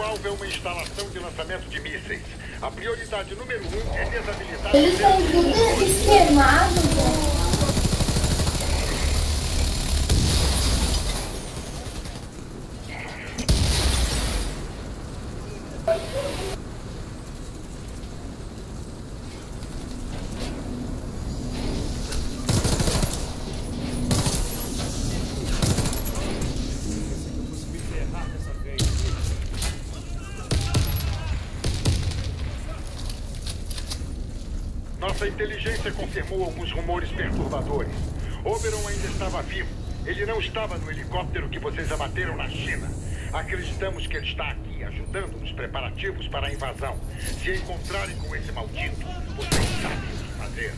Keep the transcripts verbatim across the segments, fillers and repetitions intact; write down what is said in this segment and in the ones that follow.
alvo é uma instalação de lançamento de mísseis. A prioridade número um é desabilitar... Eles estão tudo esquemados, né? Nossa inteligência confirmou alguns rumores perturbadores. Oberon ainda estava vivo. Ele não estava no helicóptero que vocês abateram na China. Acreditamos que ele está aqui, ajudando nos preparativos para a invasão. Se encontrarem com esse maldito, vocês sabem o que fazer.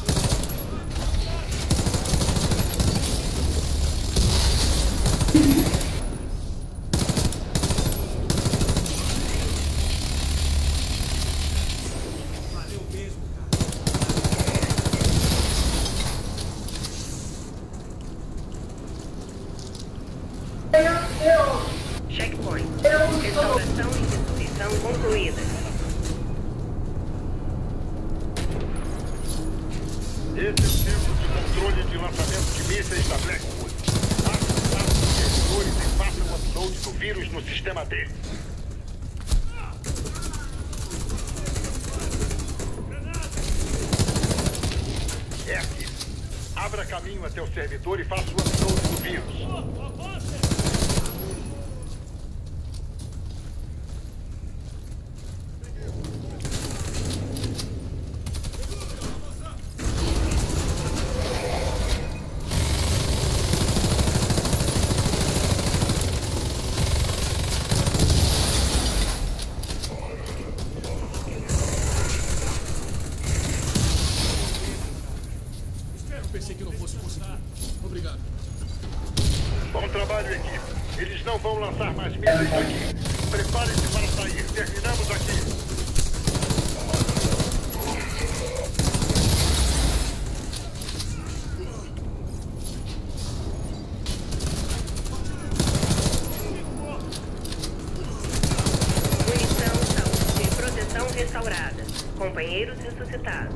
Checkpoint. Restauração e destruição concluída. Esse é o centro de controle de lançamento de mísseis da Blackwood. Acessar os servidores e faça o upload do vírus no sistema dele. É aqui. Abra caminho até o servidor e faça o upload do vírus. Pensei que não fosse conseguir. Obrigado. Bom trabalho, equipe. Eles não vão lançar mais mísseis aqui. Preparem-se para sair. Terminamos aqui. Munição, saúde e proteção restaurada. Companheiros ressuscitados.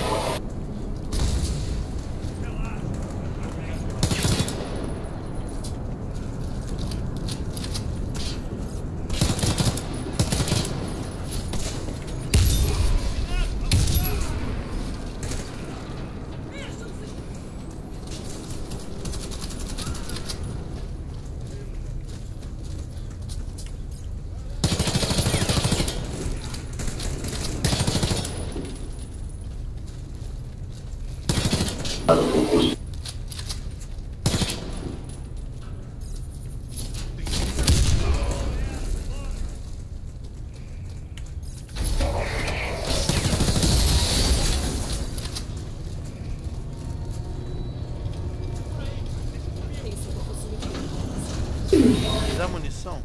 Dá munição?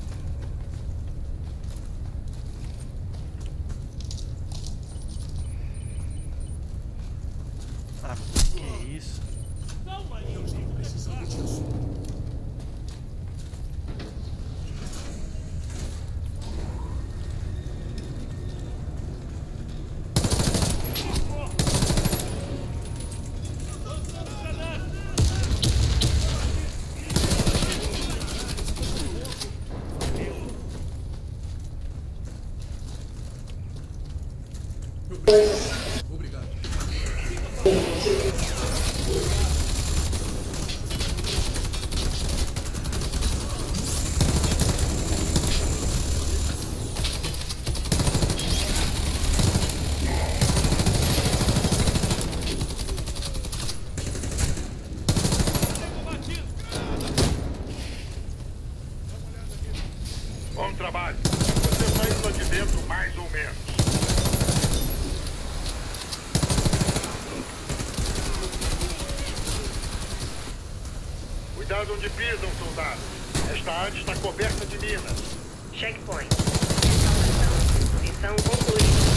Ah, que é isso? Eu estou precisando disso. Obrigado. Bom trabalho. Você saiu lá de dentro mais ou menos. Cuidado onde pisam, soldados. Esta área está coberta de minas. Checkpoint. Restauração e destruição concluída.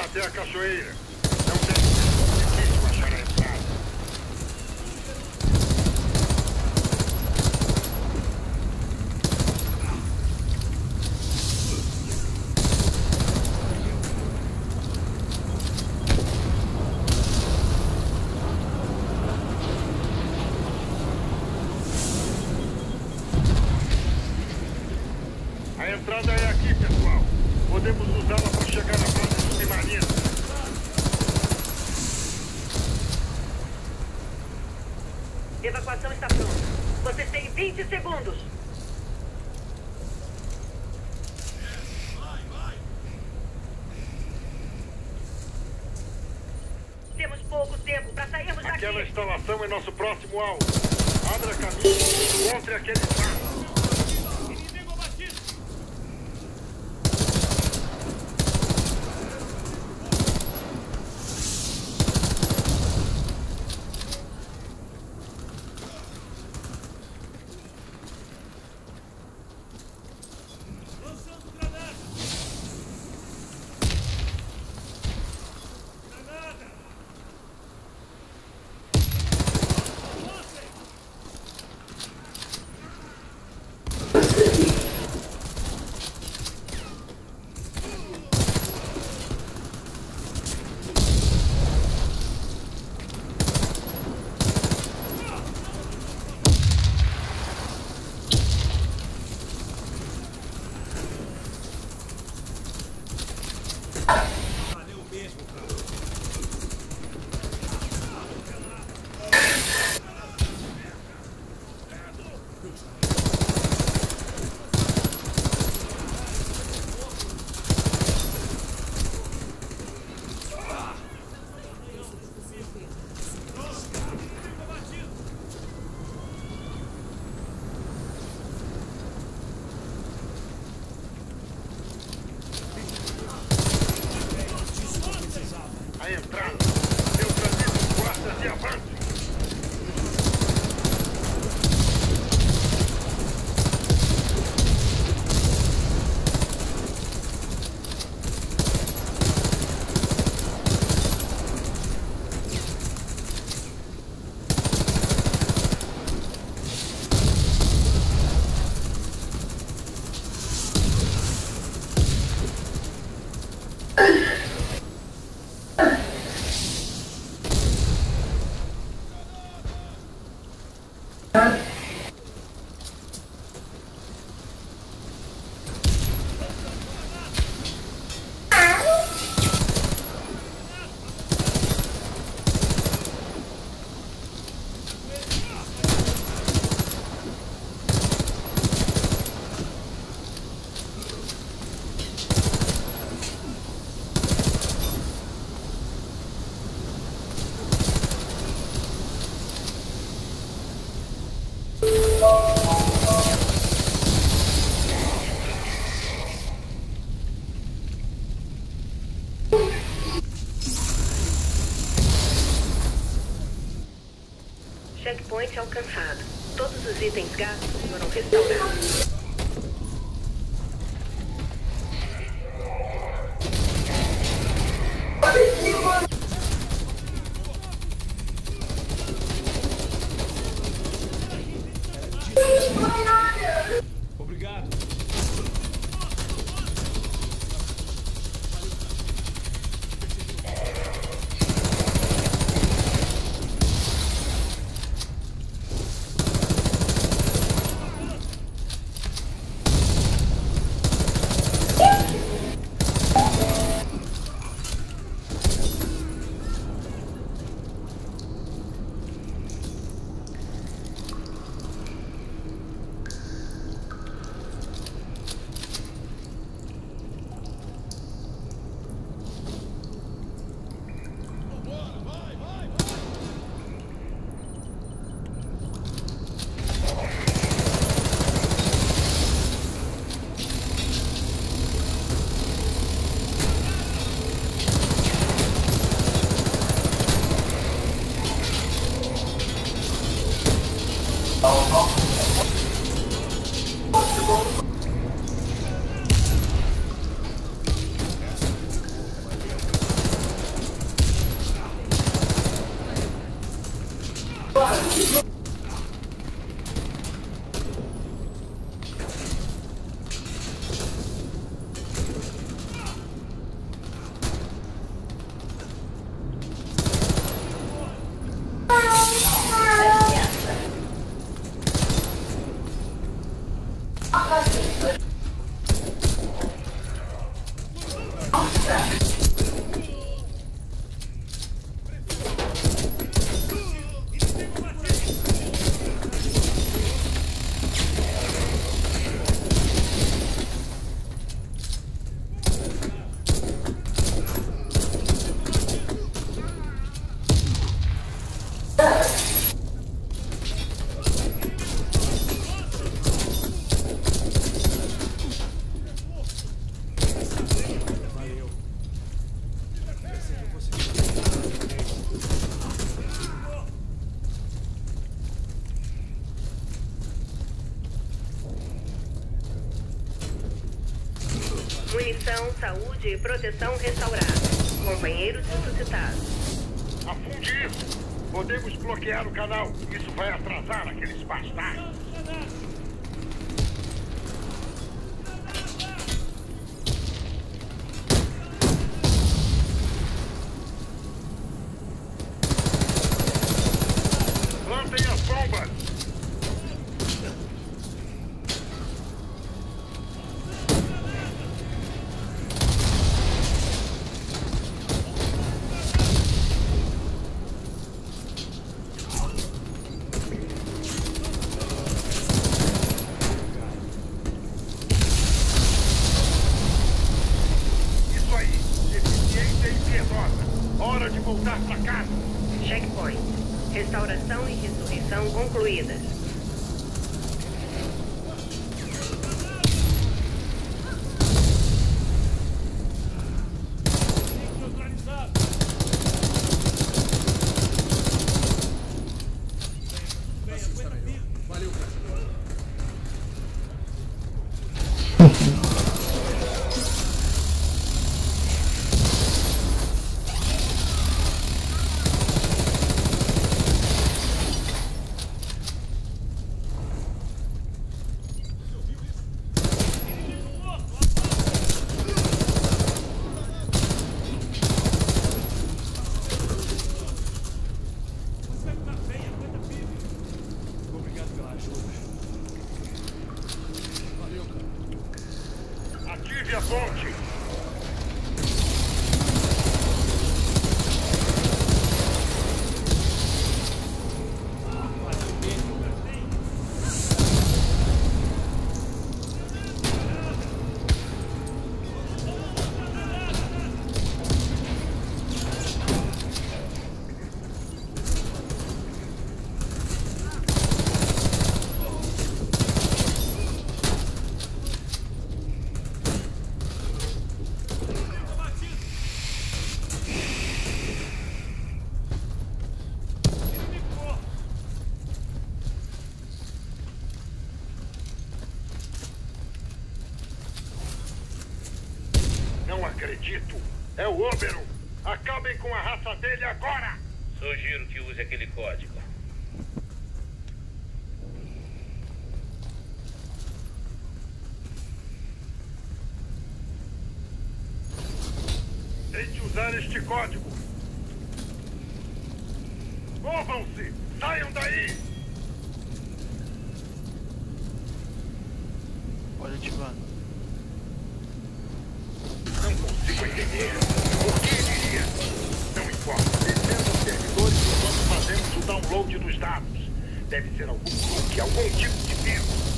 até a cachoeira. Não tem difícil achar a entrada. A entrada é aqui, pessoal. Podemos usá-la para chegar à base submarina. Evacuação está pronta. Vocês têm vinte segundos. Temos pouco tempo para sairmos daqui. Aquela instalação é nosso próximo alvo. Abra caminho e encontre aquele espaço. A entrada. Neutralize os guardas e avance. Checkpoint alcançado. Todos os itens gastos foram restaurados. Obrigado. Munição, saúde e proteção restaurada. Companheiros ressuscitados. Afunde isso! Podemos bloquear o canal. Isso vai atrasar aqueles bastardos. Lancem as bombas! Hora de voltar pra casa. Checkpoint. Restauração e ressurreição concluídas. Valeu, cara. Ative a ponte! Não acredito! É o Oberon! Acabem com a raça dele agora! Sugiro que use aquele código. Tente usar este código! Movam-se! Saiam daí! Pode ativar. Não consigo entender. Por que ele iria? Não importa. Descendo os servidores enquanto fazemos o download dos dados. Deve ser algum truque, algum tipo de vírus.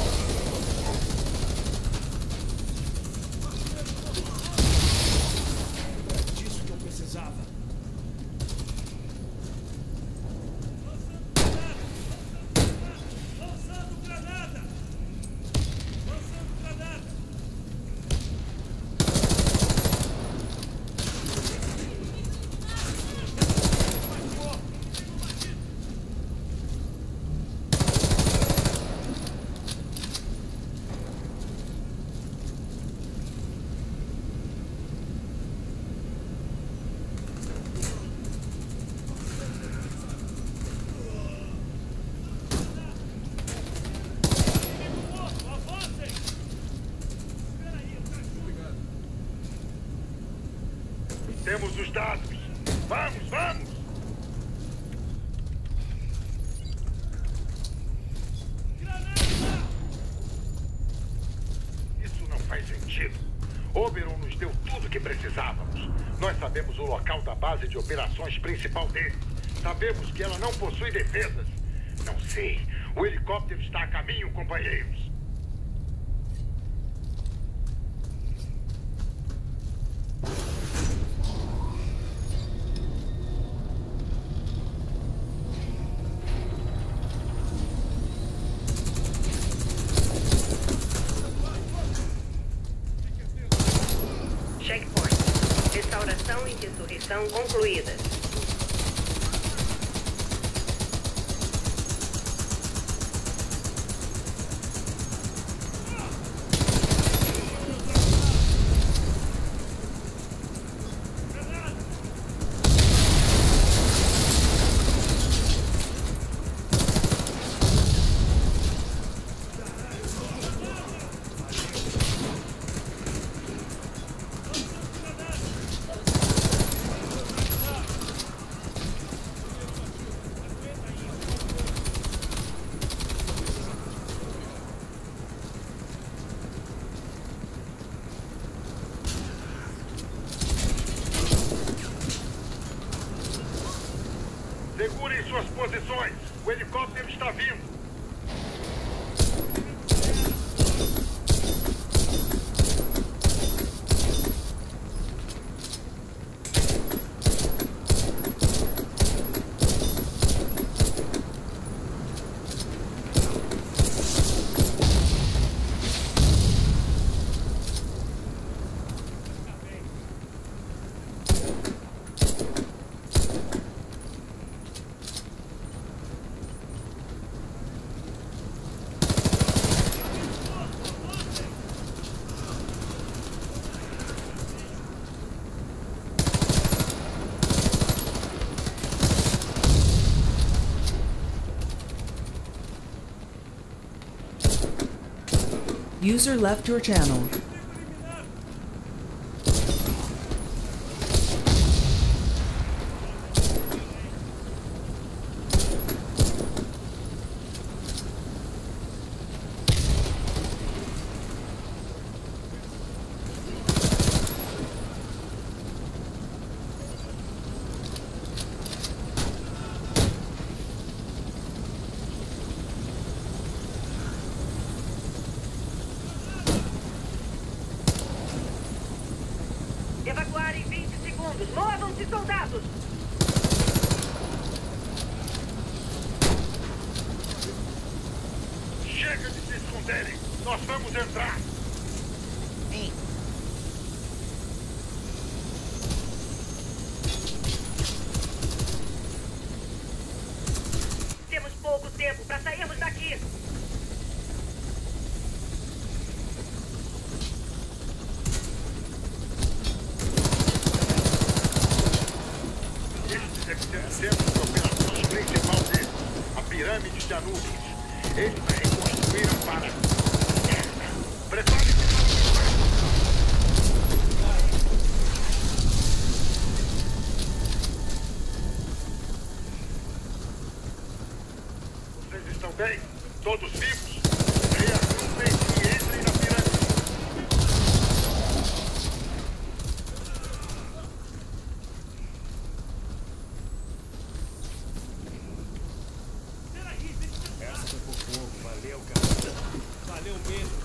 Disso que eu precisava. Lançando granada! Lançando granada! Temos os dados. Vamos, vamos! Isso não faz sentido. Oberon nos deu tudo o que precisávamos. Nós sabemos o local da base de operações principal dele. Sabemos que ela não possui defesas. Não sei. O helicóptero está a caminho, companheiros. Checkpoint. Restauração e ressurreição concluídas. Segurem suas posições. O helicóptero está vindo. User left your channel. Evacuar em vinte segundos. Movam-se, soldados! Chega de se esconderem. Nós vamos entrar. Temos pouco tempo para sairmos daqui. Este deve ser o centro de operações principal dele. A pirâmide de Anubis. Eles a reconstruíram para... Prepare-se para o impacto. Vocês estão bem? Todos vivos? Reagrupem e entrem na pirâmide. Essa foi por pouco. Valeu, cara. Valeu mesmo.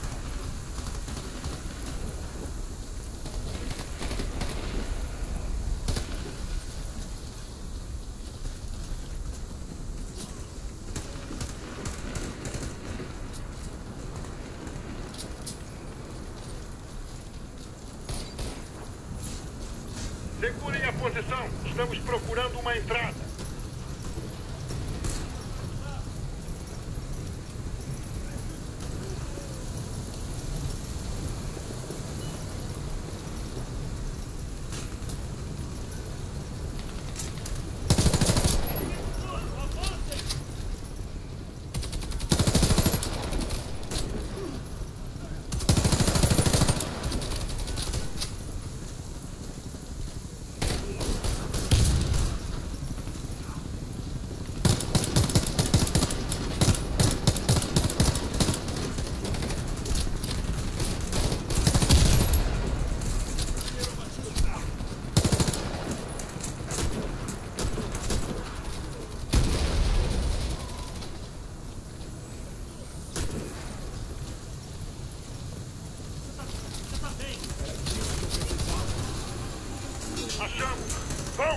Segurem a posição. Estamos procurando uma entrada. Achamos! Vão!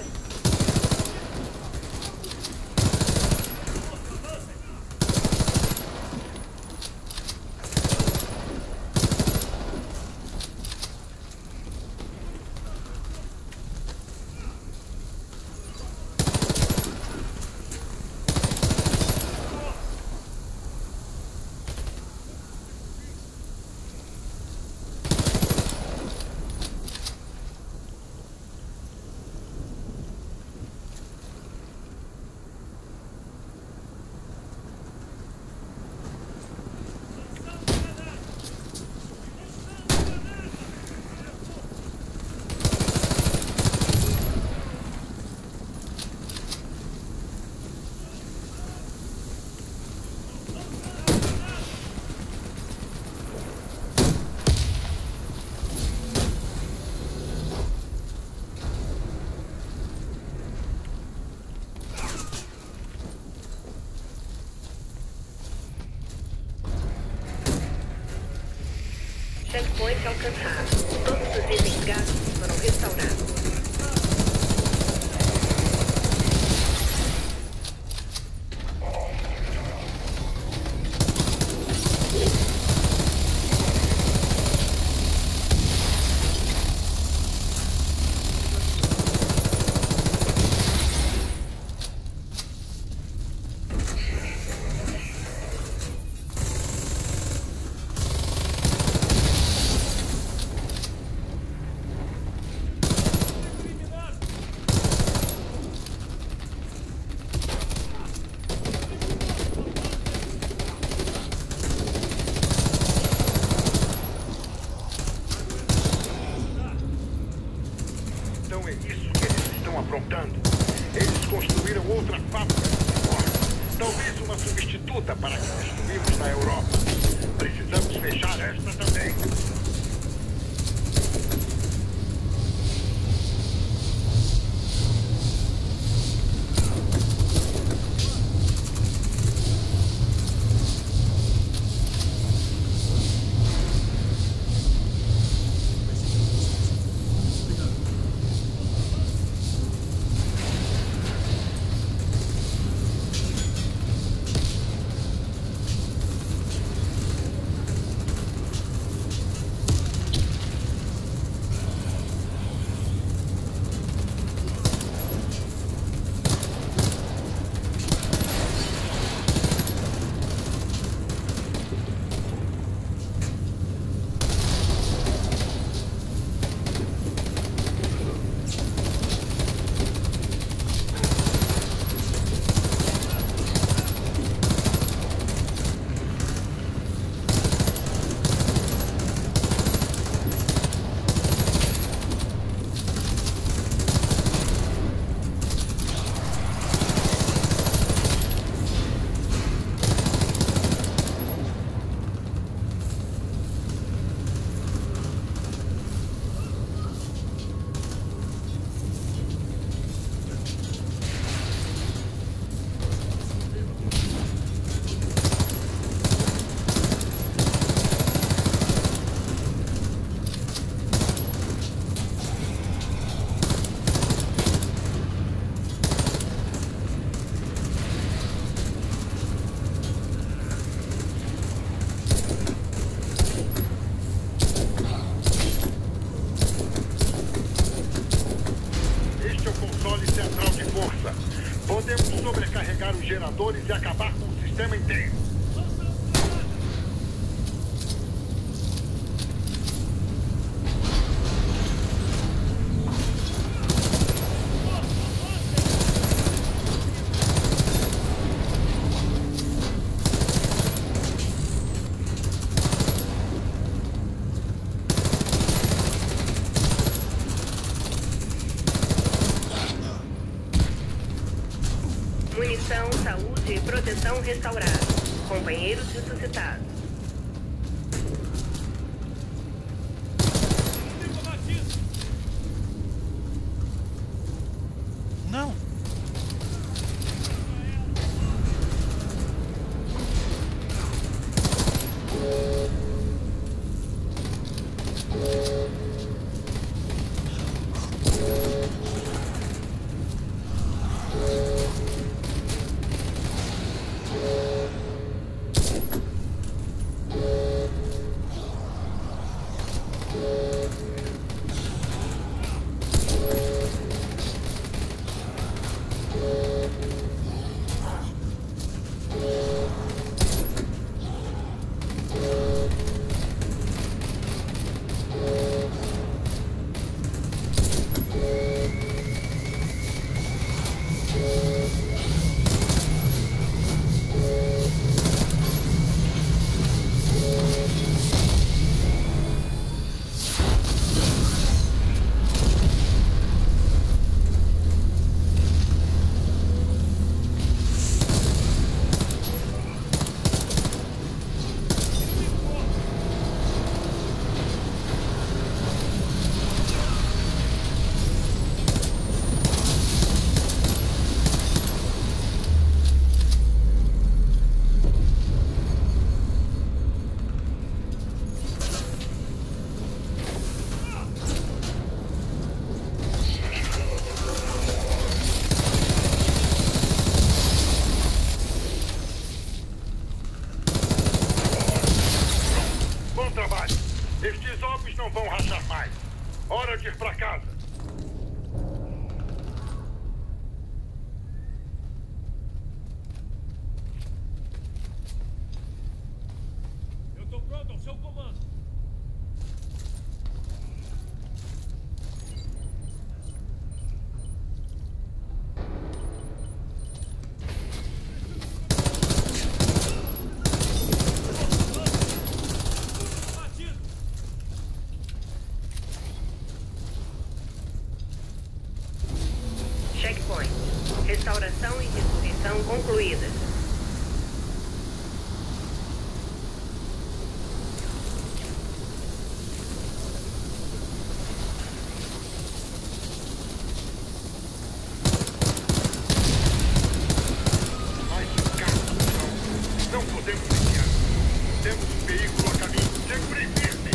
Checkpoint alcançado. Todos os itens gastos foram restaurados. Então é isso que eles estão aprontando. Eles construíram outra fábrica de morte. Talvez uma substituta para a que destruímos na Europa. Precisamos fechar esta também. Podemos sobrecarregar os geradores e acabar com o sistema inteiro. Munição, saúde e proteção restaurados. Companheiros ressuscitados. Não. Hora de ir pra casa. Eu tô pronto ao seu comando. Checkpoint. Restauração e reposição concluídas. Mais um carro no chão. Não podemos desviar. Temos um veículo a caminho. Segure firme.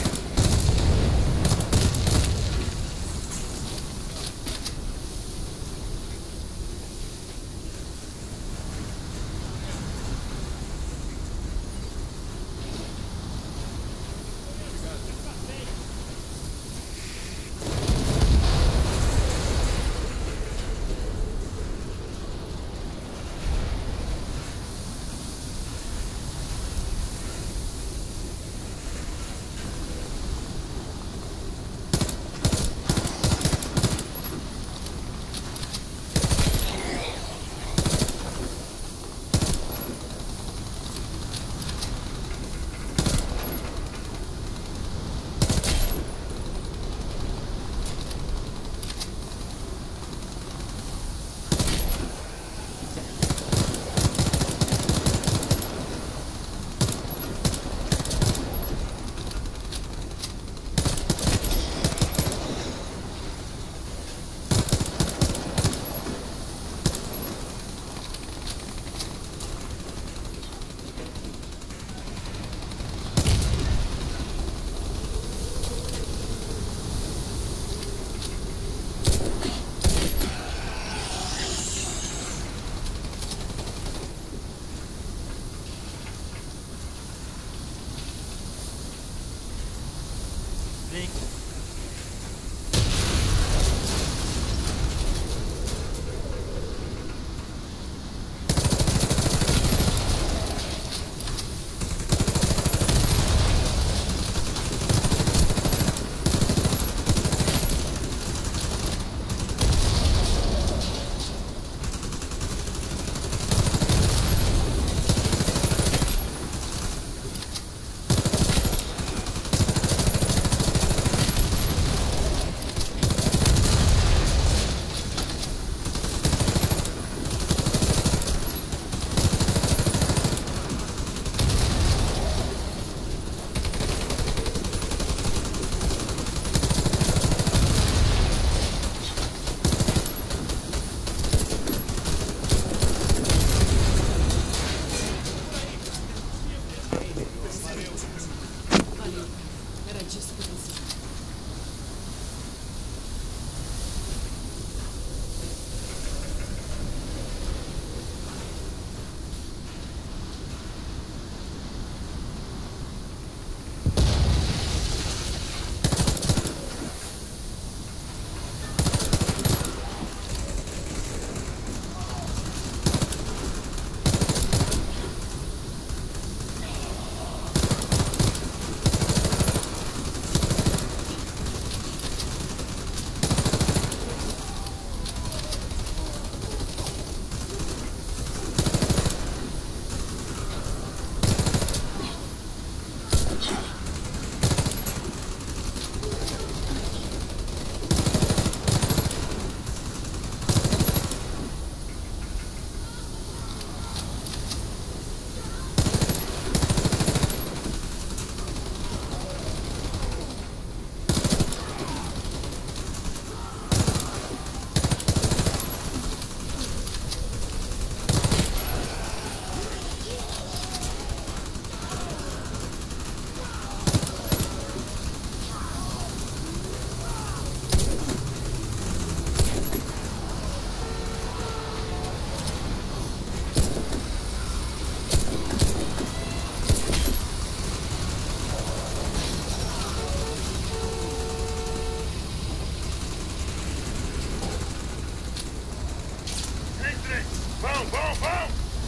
Vão, vão, vão!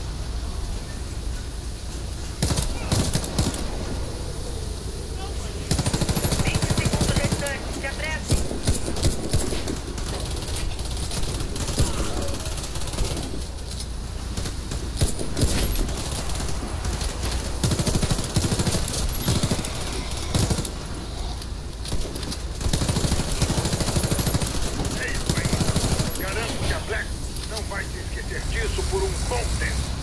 vinte segundos restantes. Se apresse. É isso aí. Garanto que a Black não vai se esquecer disso por um bom tempo.